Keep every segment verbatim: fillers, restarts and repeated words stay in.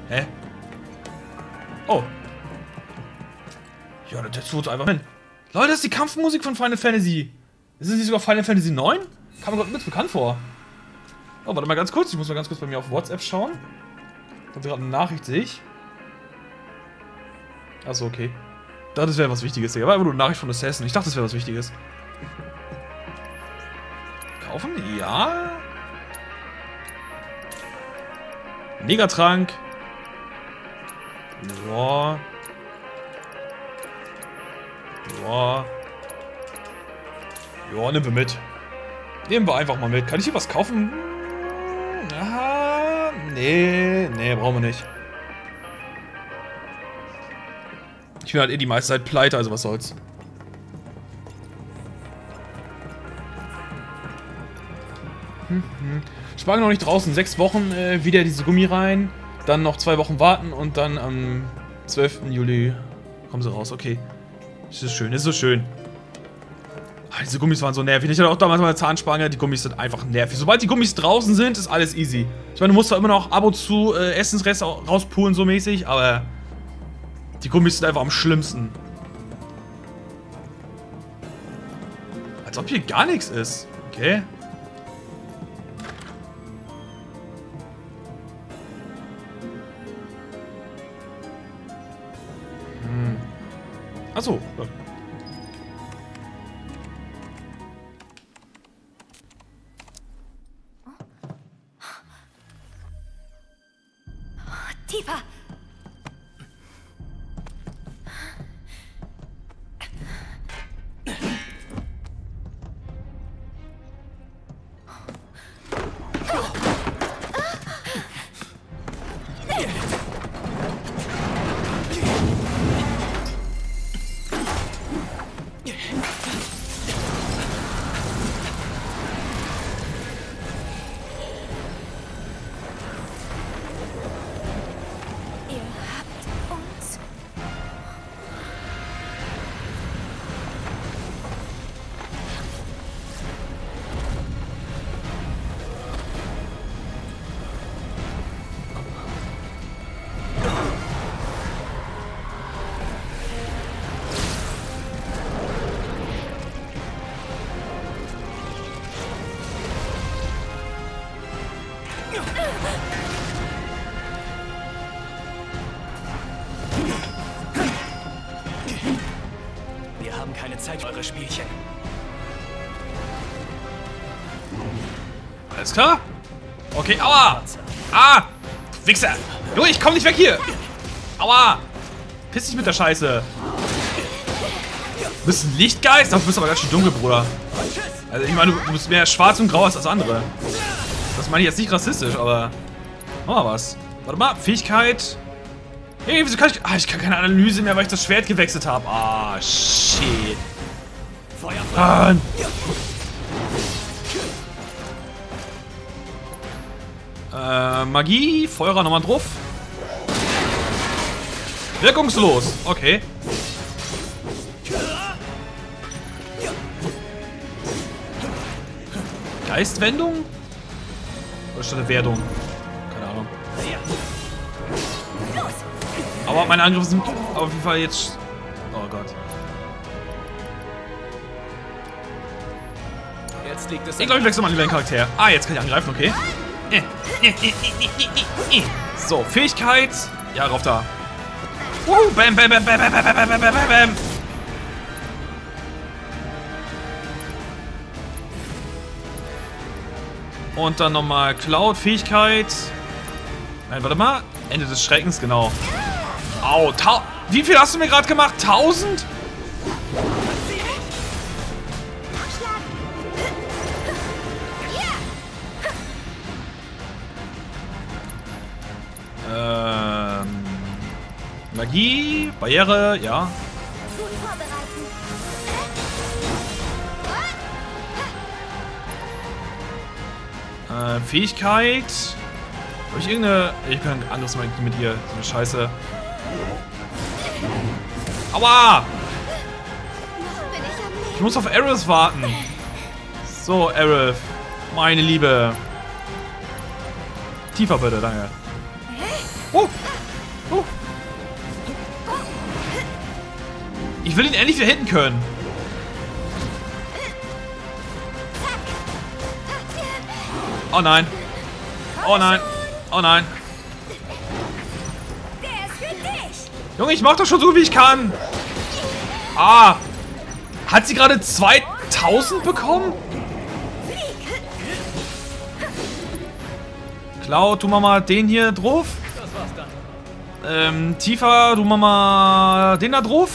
Hä? Oh. Ja, der tut einfach hin. Leute, das ist die Kampfmusik von Final Fantasy. Ist es nicht sogar Final Fantasy neun? Kam mir gerade mit bekannt vor. Oh, warte mal ganz kurz. Ich muss mal ganz kurz bei mir auf WhatsApp schauen. Kommt gerade eine Nachricht, sehe ich. Achso, okay. Ich dachte, das wäre was Wichtiges, Digga. War einfach nur eine Nachricht von Assassin. Ich dachte, das wäre was Wichtiges. Kaufen? Ja. Negatrank. Boah. Boah. Ja, nehmen wir mit. Nehmen wir einfach mal mit. Kann ich hier was kaufen? Aha. Nee, nee, brauchen wir nicht. Ich bin halt eh die meiste Zeit pleite, also was soll's. Hm, hm. Spargel noch nicht draußen. Sechs Wochen äh, wieder diese Gummi rein. Dann noch zwei Wochen warten und dann am zwölften Juli kommen sie raus. Okay. Das ist schön, das ist so schön. Ah, diese Gummis waren so nervig. Ich hatte auch damals mal eine Zahnspange. Die Gummis sind einfach nervig. Sobald die Gummis draußen sind, ist alles easy. Ich meine, du musst zwar immer noch ab und zu äh, Essensreste rauspulen, so mäßig, aber die Gummis sind einfach am schlimmsten. Als ob hier gar nichts ist. Okay. Hm. Achso. Ja. Tifa! Wir haben keine Zeit für eure Spielchen. Alles klar? Okay, aua! Ah! Wichser! Junge, ich komm nicht weg hier! Aua! Piss dich mit der Scheiße! Du bist ein Lichtgeist? Du bist aber ganz schön dunkel, Bruder. Also ich meine, du bist mehr schwarz und grau als das andere. Das meine ich jetzt nicht rassistisch, aber... Mach mal was. Warte mal, Fähigkeit... Hey, wieso kann ich... Ah, ich kann keine Analyse mehr, weil ich das Schwert gewechselt habe. Ah, shit. Ah. Äh, Magie, Feuerer nochmal drauf. Wirkungslos. Okay. Geistwendung? Oder statt der Werdung? Keine Ahnung. Aber meine Angriffe sind auf jeden Fall jetzt... Oh Gott. Jetzt liegt es. Ich glaube, ich wechsle mal lieber den Charakter. Ah, jetzt kann ich angreifen, okay. So, Fähigkeit. Ja, rauf da. Uh, bam, bam, bam, bam, bam, bam, bam, bam, bam, bam. Und dann nochmal Cloud-Fähigkeit. Nein, warte mal. Ende des Schreckens, genau. Au, tau wie viel hast du mir gerade gemacht? Tausend? Ähm, Magie, Barriere, ja. Äh, Fähigkeit. Habe ich irgendeine... Ich kann anderes mal mit ihr. So eine Scheiße. Aua! Ich muss auf Aerith warten. So, Aerith. Meine Liebe. Tiefer bitte, danke. Oh! Ich will ihn endlich wieder hitten können. Oh nein. Oh nein. Oh nein. Junge, ich mach doch schon so, wie ich kann. Ah. Hat sie gerade zweitausend bekommen? Cloud, tu mal mal den hier drauf. Ähm, Tifa, du mach mal den da drauf.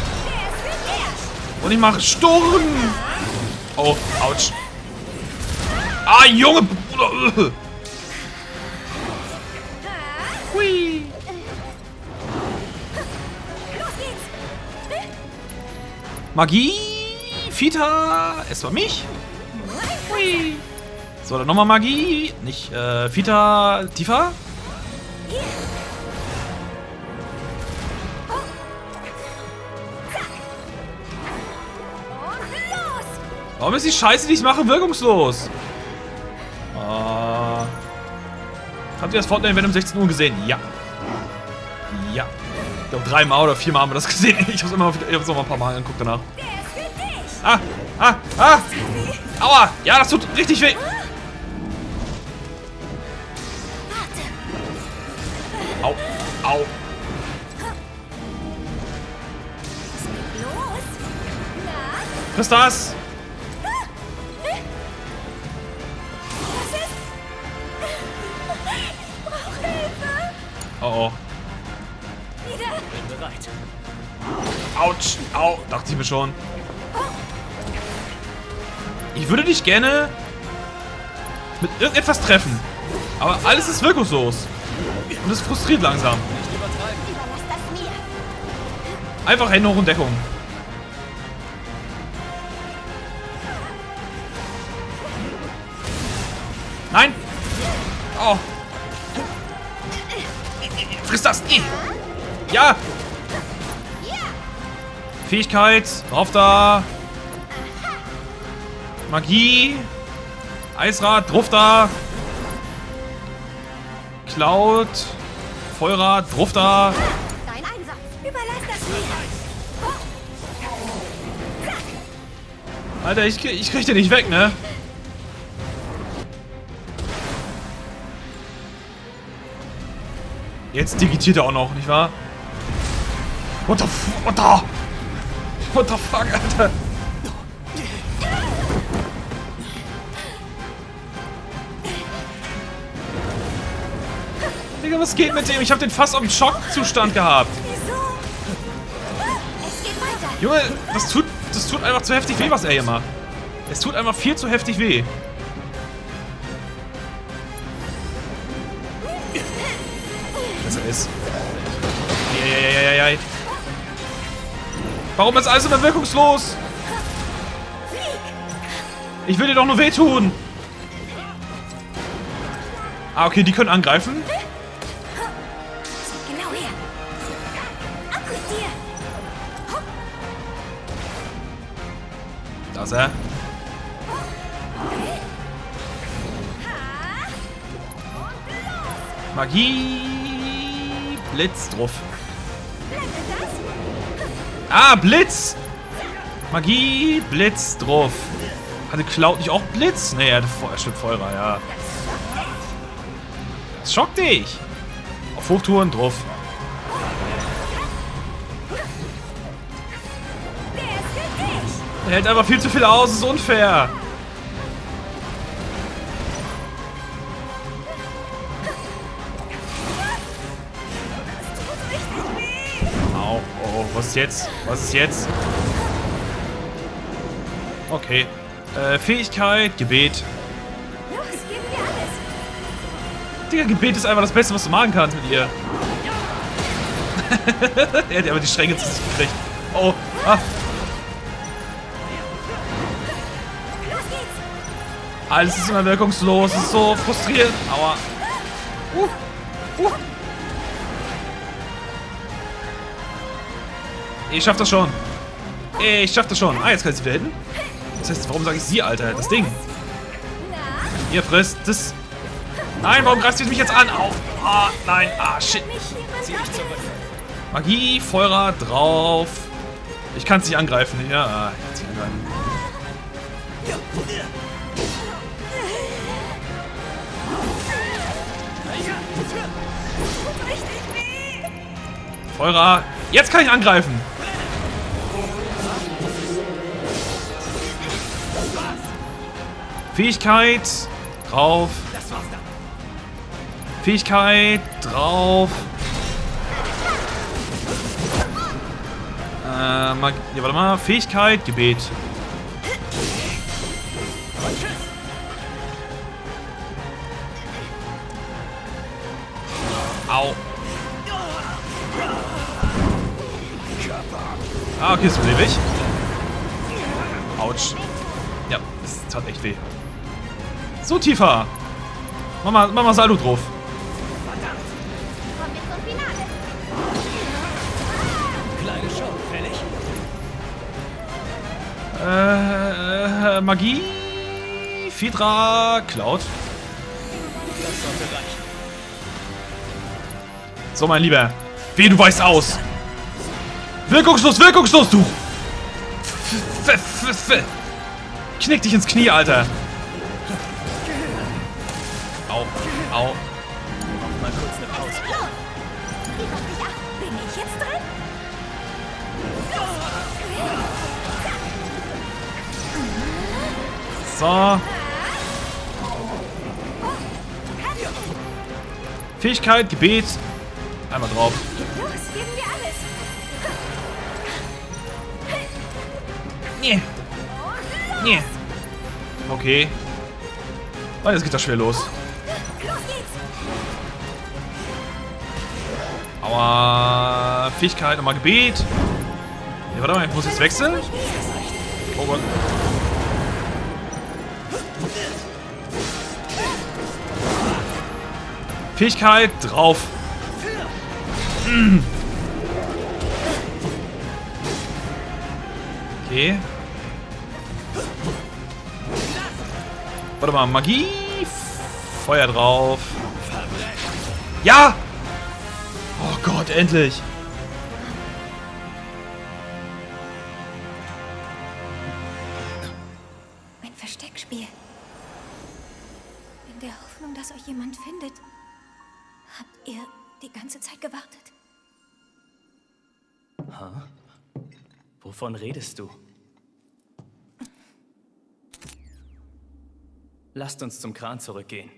Und ich mache Sturm. Oh, ouch. Ah, Junge, Bruder. Hui. Magie. Vita. Es war mich. Hui. So, dann nochmal Magie. Nicht, äh, Vita. Tifa. Warum ist die Scheiße, die ich mache, wirkungslos? Uh, habt ihr das Fortnite-Event um sechzehn Uhr gesehen? Ja. Ja. Ich glaube, dreimal oder viermal haben wir das gesehen. Ich hab's immer ich hab's noch mal ein paar Mal angeguckt danach. Ah, ah, ah! Aua! Ja, das tut richtig weh! Au, au. Was ist das? Oh oh. Bin bereit. Autsch. Au. Dachte ich mir schon. Ich würde dich gerne mit irgendetwas treffen. Aber alles ist wirkungslos. Und es frustriert langsam. Nicht übertreiben. Einfach Hände hoch und Deckung. Nein! Oh! Friss das! Ja! Fähigkeit! Drauf da! Magie! Eisrad! Drauf da! Cloud! Feuerrad! Drauf da! Dein Einsatz. Überlass das mir. Alter, ich, ich krieg den nicht weg, ne? Jetzt digitiert er auch noch, nicht wahr? What the f... What the... What the fuck, Alter? Digga, was geht mit dem? Ich hab den fast auf dem Schockzustand gehabt. Wieso? Es geht weiter. Junge, das tut, das tut einfach zu heftig weh, was er hier macht. Es tut einfach viel zu heftig weh. Besser ist. Eieieiei. Warum ist alles immer wirkungslos? Ich will dir doch nur wehtun. Ah, okay, die können angreifen. Genau her. Ab mit dir. Da ist er. Magie. Blitz drauf. Ah, Blitz. Magie. Blitz drauf. Hatte Cloud nicht auch Blitz? Nee, er hatte Feu stimmt, Feuer, ja. Das schockt dich. Auf Hochtouren drauf. Er hält einfach viel zu viel aus, das ist unfair. Au, oh, was ist jetzt? Was ist jetzt? Okay. Äh, Fähigkeit, Gebet. Los, geben wir alles. Digga, Gebet ist einfach das Beste, was du machen kannst mit ihr. Er hat aber die Stränge zu sich gekriegt. Oh, ah. Los geht's. Alles ist immer wirkungslos, es ist so frustrierend. Aua. Uh, uh. Ich schaff das schon. Ich schaff das schon. Ah, jetzt kann ich sie wieder hin. Das heißt, warum sage ich sie, Alter? Das Ding. Ihr frisst das. Nein, warum greift ihr mich jetzt an? Au. Ah, nein. Ah, shit. Mich jemand Zieh dich zurück. Magie, Feuer drauf. Ich kann es nicht angreifen. Ja, ich kann es nicht angreifen. Feuer. Jetzt kann ich angreifen. Fähigkeit. Drauf. Fähigkeit. Drauf. Äh, Mag ja, warte mal. Fähigkeit. Gebet. Au. Ah, okay, ist beliebig. Autsch. Ja, das tat echt weh. So, Tifa. Mach mal, mach mal Saldo drauf. Kommen wir zum Finale. Kleine Show, fertig? Äh, Magie. Phaedra. Cloud. Das sollte reichen. So, mein Lieber. Weh, du weißt aus. Wirkungslos, wirkungslos, du. F -f -f -f Knick dich ins Knie, Alter. Au, au. Mal kurz eine Pause. Wie macht dich ab? Bin ich jetzt drin? So. Fähigkeit, Gebet. Einmal drauf. Los, geben wir alles. Nee. Nee. Okay. Oh, jetzt geht das schwer los. Los geht's. Aber Fähigkeit, nochmal Gebet. Ja, warte mal, ich muss jetzt wechseln. Oh Gott. Fähigkeit drauf. Mm. Okay. Warte mal, Magie. Feuer drauf. Ja! Oh Gott, endlich. Ein Versteckspiel. In der Hoffnung, dass euch jemand findet, habt ihr die ganze Zeit gewartet. Ha? Wovon redest du? Lasst uns zum Kran zurückgehen.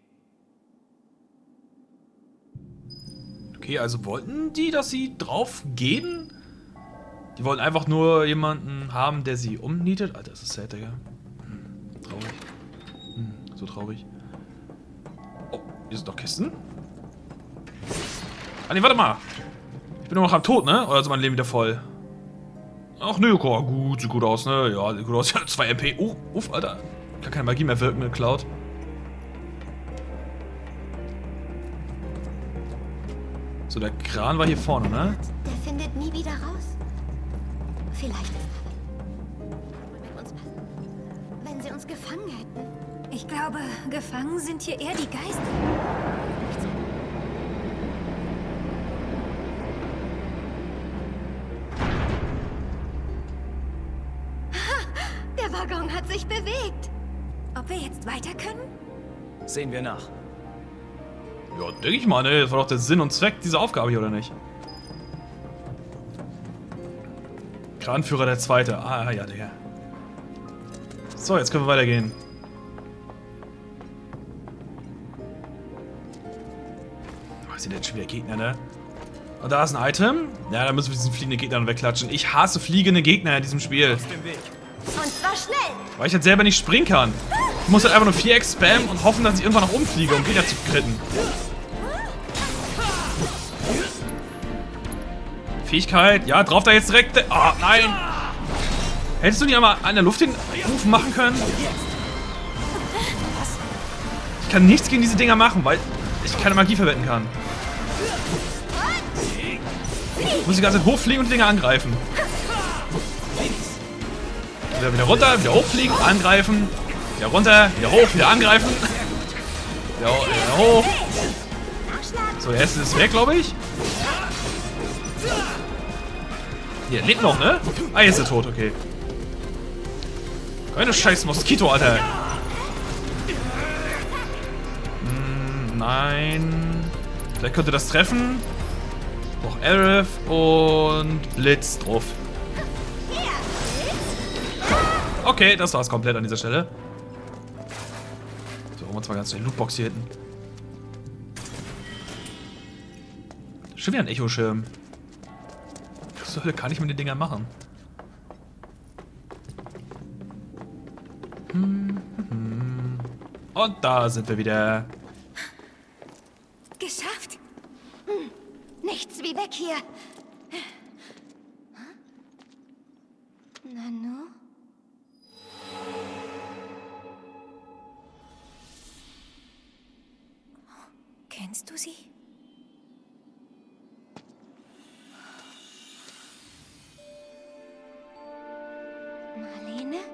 Okay, also wollten die, dass sie drauf gehen? Die wollten einfach nur jemanden haben, der sie umnietet? Alter, das ist sad, Digga. Hm, traurig. Hm, so traurig. Oh, hier sind doch Kisten. Ah, ne, warte mal. Ich bin nur noch am Tod, ne? Oder ist mein Leben wieder voll? Ach, ne, okay, gut, sieht gut aus, ne? Ja, sieht gut aus. Ja, zwei M P. Oh, uff, Alter. Kann keine Magie mehr wirken mit Cloud. So, der Kran war hier vorne, ne? Der findet nie wieder raus. Vielleicht ist er mit uns passen. Wenn sie uns gefangen hätten. Ich glaube, gefangen sind hier eher die Geister. Der Waggon hat sich bewegt. Ob wir jetzt weiter können? Sehen wir nach. Ja, denke ich mal, ne? Das war doch der Sinn und Zweck dieser Aufgabe hier, oder nicht? Kranführer der Zweite. Ah, ja, Digga. So, jetzt können wir weitergehen. Oh, sind jetzt schon wieder Gegner, ne? Und da ist ein Item. Ja, da müssen wir diesen fliegenden Gegner wegklatschen. Ich hasse fliegende Gegner in diesem Spiel. Aus dem Weg. Und zwar schnell. Weil ich halt selber nicht springen kann. Ich muss halt einfach nur Viereck spammen und hoffen, dass ich irgendwann nach oben fliege, um Gegner zu kritten. Fähigkeit. Ja, drauf da jetzt direkt. Oh, nein. Hättest du nicht einmal an der Luft den Ruf machen können? Ich kann nichts gegen diese Dinger machen, weil ich keine Magie verwenden kann. Ich muss die ganze Zeit hochfliegen und die Dinger angreifen. Wieder, wieder runter, wieder hochfliegen, angreifen. Wieder runter, wieder hoch, wieder angreifen. Wieder, wieder hoch. So, der erste ist weg, glaube ich. Hier, lebt noch, ne? Ah, jetzt ist er tot, okay. Keine scheiß Moskito, Alter. Hm, nein. Vielleicht könnte das treffen. Noch Aerith und Blitz drauf. Okay, das war's komplett an dieser Stelle. So, holen wir uns mal ganz schnell Lootbox hier hinten. Schon wieder ein Echo-Schirm. Was zur Hölle kann ich mit den Dingern machen? Hm, hm. Und da sind wir wieder. Geschafft. Hm. Nichts wie weg hier. Nanu? Kennst du sie? Marlene?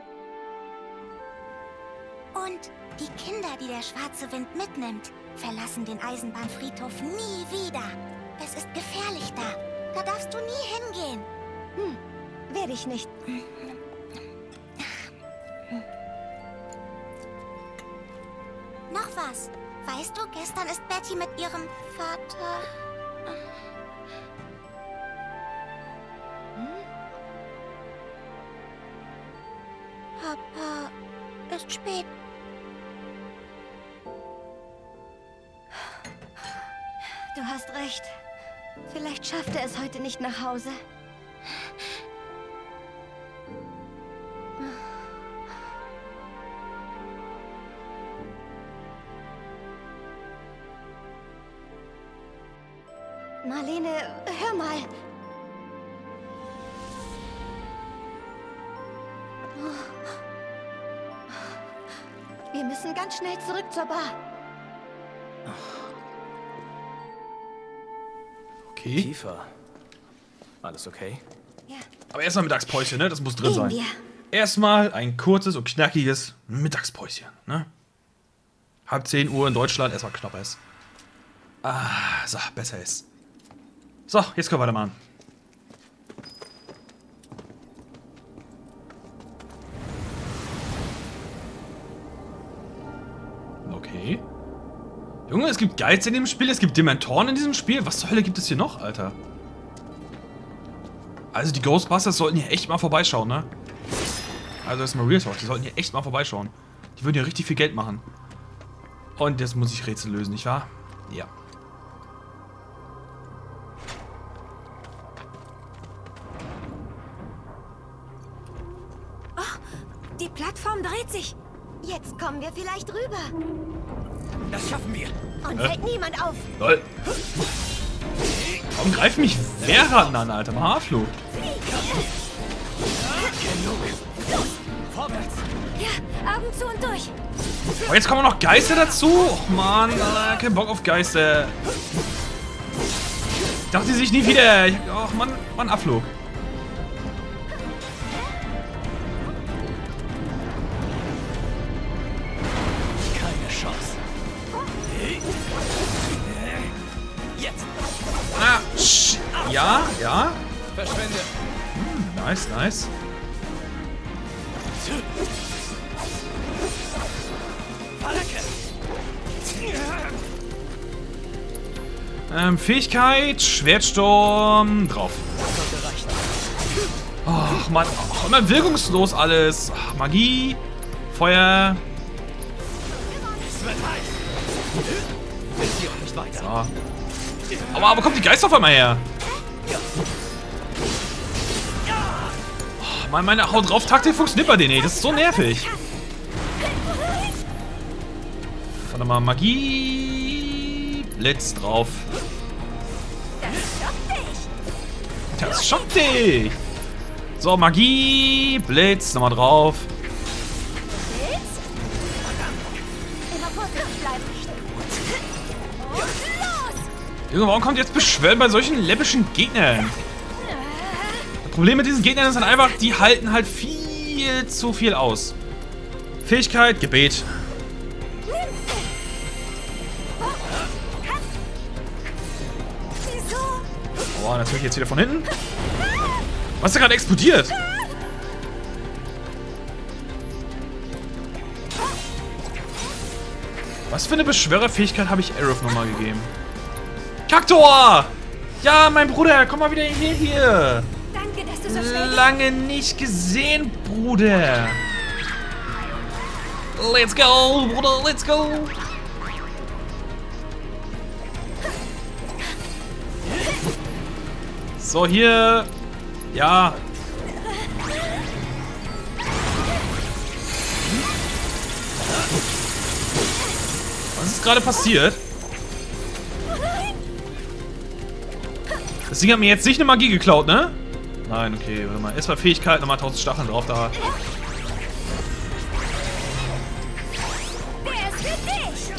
Und die Kinder, die der schwarze Wind mitnimmt, verlassen den Eisenbahnfriedhof nie wieder. Es ist gefährlich da. Da darfst du nie hingehen. Hm, werde ich nicht. Noch was. Weißt du, gestern ist Betty mit ihrem Vater... Hm? Papa ist spät. Du hast recht. Vielleicht schafft er es heute nicht nach Hause. Marlene, hör mal. Wir müssen ganz schnell zurück zur Bar. Okay. Kiefer. Alles okay? Ja. Aber erstmal Mittagspäuschen, ne? Das muss drin Gehen sein. wir. Erstmal ein kurzes und knackiges Mittagspäuschen, ne? Halb zehn Uhr in Deutschland, erstmal Knoppers. Ah, so, besser ist. So, jetzt können wir weitermachen. Okay. Junge, es gibt Geiz in dem Spiel, es gibt Dementoren in diesem Spiel. Was zur Hölle gibt es hier noch, Alter? Also die Ghostbusters sollten hier echt mal vorbeischauen, ne? Also das ist mal Real Talk, die sollten hier echt mal vorbeischauen. Die würden hier richtig viel Geld machen. Und jetzt muss ich Rätsel lösen, nicht wahr? Ja. Die Plattform dreht sich. Jetzt kommen wir vielleicht rüber. Das schaffen wir. Und Hä? fällt niemand auf. Lol. Warum greifen mich Wehrratten an, Alter? Mal Haarflug. Vorwärts. Ja, Augen zu und durch. Oh, jetzt kommen noch Geister dazu. Och Mann, Alter, kein Bock auf Geister. Ich dachte sich nie wieder. Ich, och Mann, Mann, Abflug. Keine Chance. Jetzt. Ah, sch ja, ja. Verschwende. Hm, nice, nice. Ähm, Fähigkeit, Schwertsturm, drauf. Ach, Mann, ach, immer wirkungslos alles. Ach, Magie, Feuer. Es wird heiß. Bis hier und nicht weiter. So. Aber, aber kommt die Geister auf einmal her? Oh, Mann, meine Haut drauf Taktik funktioniert bei denen nicht. Das ist so nervig. Warte mal, Magie. Blitz drauf. Das schockt dich. So, Magie. Blitz, nochmal drauf. Immer vorsichtig bleiben. Und los! Junge, warum kommt jetzt Beschwören bei solchen läppischen Gegnern? Das Problem mit diesen Gegnern ist dann einfach, die halten halt viel zu viel aus. Fähigkeit, Gebet. Wieso? Oh, natürlich jetzt wieder von hinten. Was ist da gerade explodiert? Was für eine Beschwörerfähigkeit habe ich Aerith nochmal gegeben? Kaktor! Ja, mein Bruder, komm mal wieder hier, hier. Danke, dass du so schnell... Lange nicht gesehen, Bruder. Let's go, Bruder, let's go. So, hier. Ja. Was ist gerade passiert? Das Ding hat mir jetzt nicht eine Magie geklaut, ne? Nein, okay, warte mal. Erstmal Fähigkeit, nochmal tausend Stacheln drauf da. Der ist für dich!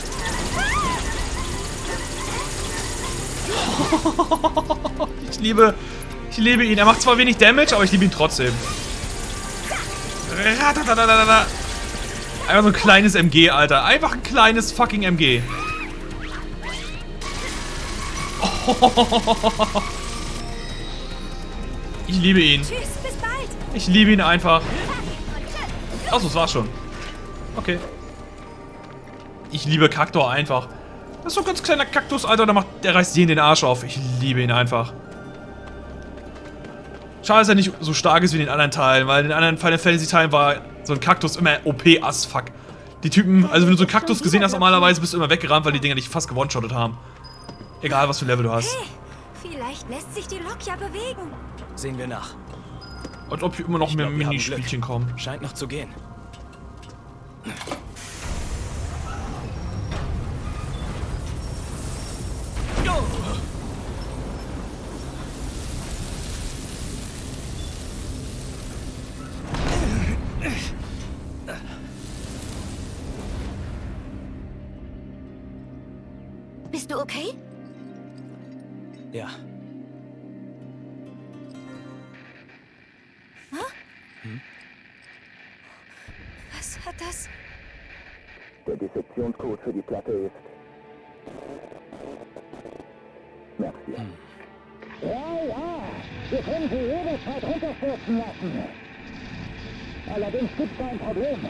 Ich liebe, ich liebe ihn. Er macht zwar wenig Damage, aber ich liebe ihn trotzdem. Einfach so ein kleines M G, Alter. Einfach ein kleines fucking M G. Ich liebe ihn. Tschüss, bis bald! Ich liebe ihn einfach. Achso, das war's schon. Okay. Ich liebe Kaktor einfach. Das ist so ein ganz kleiner Kaktus, Alter. Der, macht, der reißt jeden den Arsch auf. Ich liebe ihn einfach. Schade, dass er nicht so stark ist wie in den anderen Teilen, weil in den anderen Final Fantasy Teilen war so ein Kaktus immer O P as fuck. Die Typen, also wenn du so einen Kaktus gesehen hast, normalerweise bist du immer weggerannt, weil die Dinger dich fast gewone-shottet haben. Egal, was für ein Level du hast. Hey, vielleicht lässt sich die Lok ja bewegen. Sehen wir nach. Und ob hier immer noch Ich mehr glaub, wir haben Minispielchen kommen. Scheint noch zu gehen. Bist du okay? Ja. Was hat das? Der Dissektionscode für die Platte ist... Merkst du? Hm. Ja, ja, wir können sie jederzeit runterstürzen lassen. Allerdings gibt es ein Problem.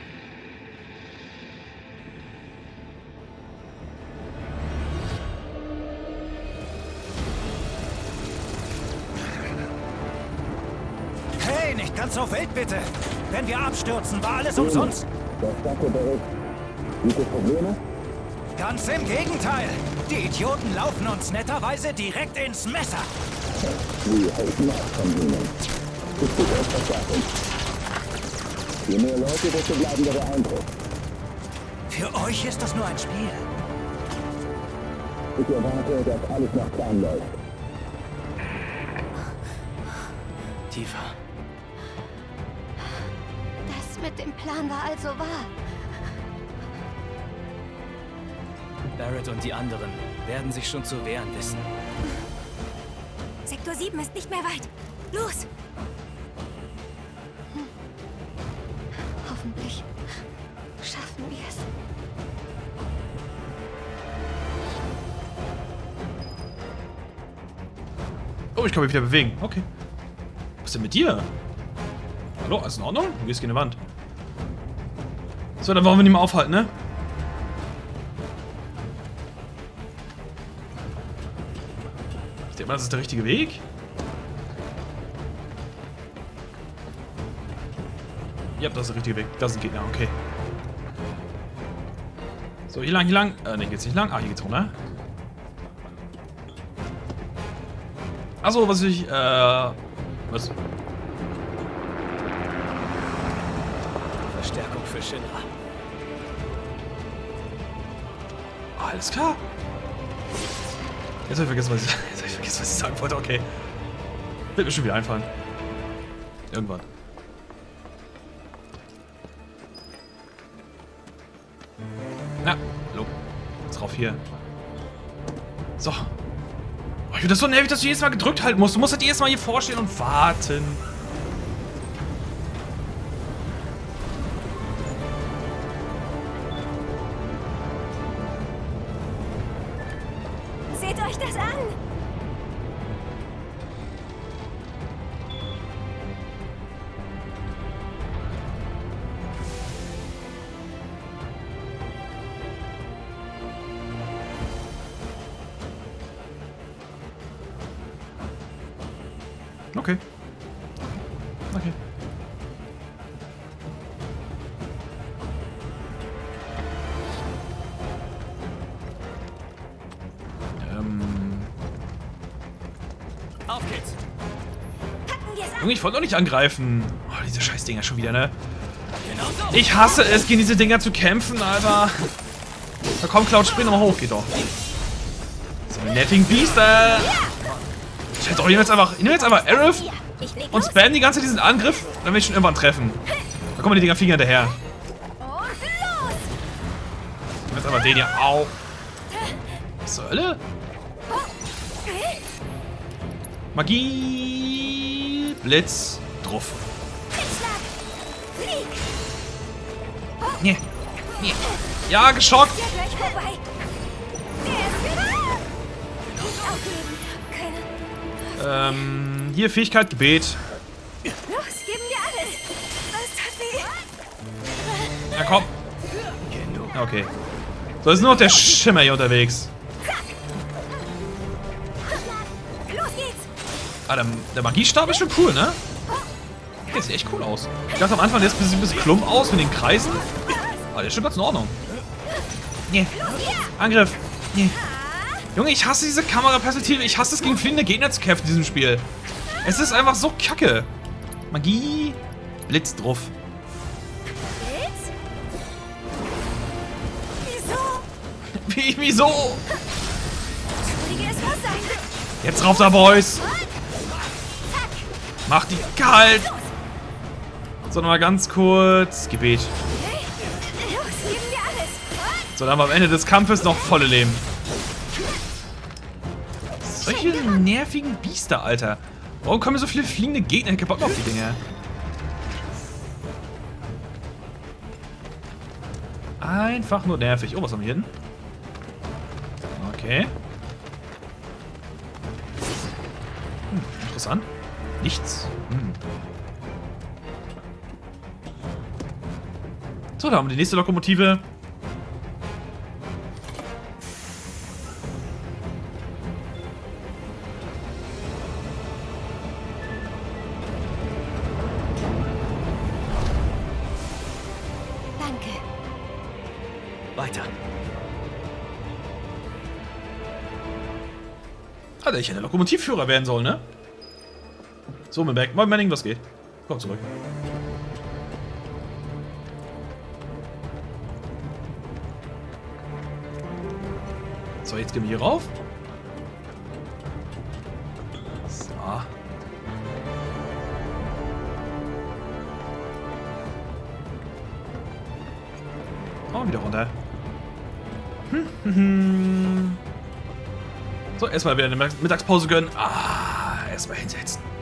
Hey, nicht ganz so wild, bitte. Wenn wir abstürzen, war alles umsonst. Der starke Bericht. Gibt es Probleme? Ganz im Gegenteil. Die Idioten laufen uns netterweise direkt ins Messer. Wir halten ab von ihnen. Es gibt erst Verstärkung. Je mehr Leute, desto bleibender der Eindruck. Für euch ist das nur ein Spiel. Ich erwarte, dass alles nach Plan läuft. Tiefer. Das mit dem Plan war also wahr. Barrett und die anderen werden sich schon zu wehren wissen. Sektor sieben ist nicht mehr weit. Los! Hm. Hoffentlich schaffen wir es. Oh, ich kann mich wieder bewegen. Okay. Was ist denn mit dir? Hallo, alles in Ordnung? Du gehst gegen eine Wand. So, dann wollen wir nicht mehr aufhalten, ne? Ich denke mal, das ist der richtige Weg. Ja, das ist der richtige Weg. Das ist ein Gegner, okay. So, hier lang, hier lang. Äh, ne, geht's nicht lang. Ah, hier geht's runter. Achso, was ich, äh... Was? Verstärkung für Shinra. Alles klar. Jetzt habe ich vergessen, was ich, jetzt hab ich vergessen, was ich sagen wollte. Okay. Wird mir schon wieder einfallen. Irgendwann. Na, hallo. Jetzt drauf hier. So. Oh, ich finde das so nervig, dass du jedes Mal gedrückt halten musst. Du musst halt jedes Mal hier vorstehen und warten. Seht euch das an! Okay. Okay. Ähm. Auf geht's. Packen wir es an. Junge, ich wollte doch nicht angreifen. Oh, diese Scheißdinger schon wieder, ne? Genau so. Ich hasse es, gegen diese Dinger zu kämpfen, Alter. Na komm, Cloud, spring nochmal hoch, geht doch. So ein nervigen Biester. Ich hätte doch jetzt einfach. Ich nehme jetzt einfach Aerith Ich leg und los. spam die ganze Zeit diesen Angriff, dann will ich schon irgendwann treffen. Da kommen die Dinger fliegen hinterher. Und los. Ich nehme jetzt einfach den hier. Au. Was zur Hölle? Magie. Blitz. Druff. Blitzschlag. Flieg. Nee. Nee. Ja, geschockt. Ja, gleich vorbei. Der ist wieder. Nicht aufgeben. Keine. Ähm, hier Fähigkeit, Gebet. Los, geben wir alles. Das tat weh. Ja, komm. Okay. So, ist nur noch der Schimmer hier unterwegs. Los geht's. Ah, der, der Magiestab ist schon cool, ne? Der sieht echt cool aus. Ich dachte am Anfang, der ist ein bisschen klump aus mit den Kreisen. Aber der ist schon ganz in Ordnung. Nee. Angriff. Nee. Junge, ich hasse diese Kameraperspektive. Ich hasse es, gegen fliegende Gegner zu kämpfen in diesem Spiel. Es ist einfach so kacke. Magie. Blitz drauf. Blitz? Wieso? Wie, wieso? Entschuldige, es muss sein. Jetzt rauf da, Boys. Mach die kalt. So, nochmal ganz kurz. Gebet. Los, geben wir alles. So, dann haben wir am Ende des Kampfes noch volle Leben. Solche nervigen Biester, Alter. Warum kommen so viele fliegende Gegner? Ich hab Bock auf die Dinge. Einfach nur nervig. Oh, was haben wir hier denn? Okay. Hm, interessant. Nichts. Hm. So, da haben wir die nächste Lokomotive. Danke. Weiter. Alter, ich hätte Lokomotivführer werden sollen, ne? So, mit Back. Moin, Manning, was geht? Komm zurück. So, jetzt gehen wir hier rauf. So. Oh, wieder runter. So, erstmal wieder eine Mittagspause gönnen. Ah, erstmal hinsetzen.